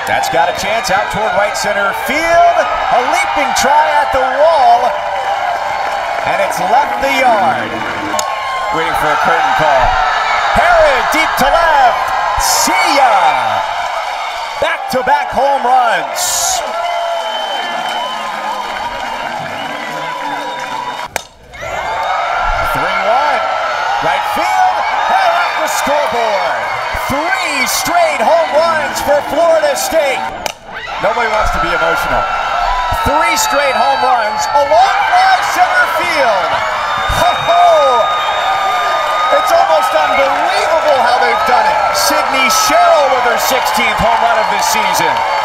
That's got a chance out toward right center field. A leaping try at the wall. And it's left the yard. Waiting for a curtain call. Harrod deep to left. See ya! Back-to-back home runs. Right field, held up the scoreboard. 3 straight home runs for Florida State. Nobody wants to be emotional. 3 straight home runs, a long fly center field. Ho-ho! It's almost unbelievable how they've done it. Sherrill with her 16th home run of this season.